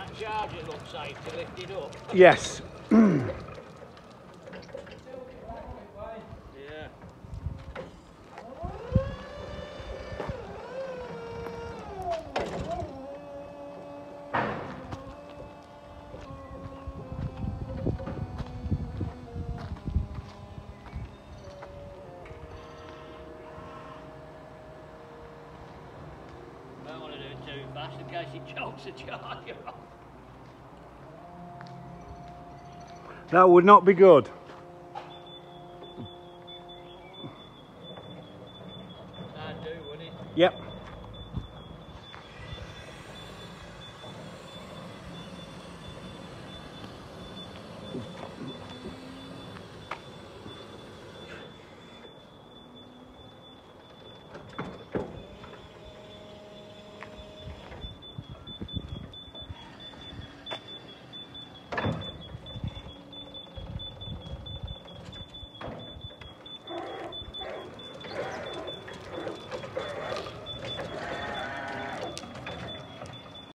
that charger look safe to lift it up? Yes. Yeah. Don't want to do it too fast in case it chokes the charger off. That would not be good. That'd do, wouldn't it? Yep.